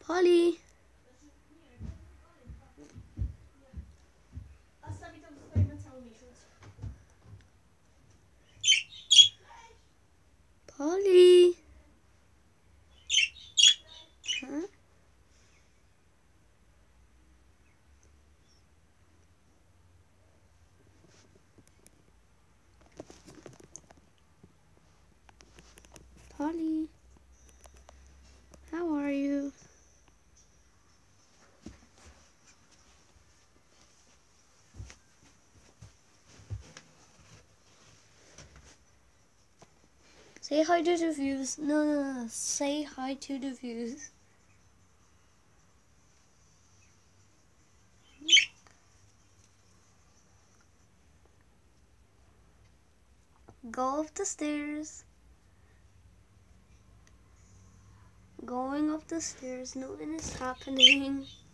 Polly. Polly. Huh? Polly. How are you? Say hi to the views. No. Say hi to the views. Go up the stairs. Going up the stairs. Nothing is happening.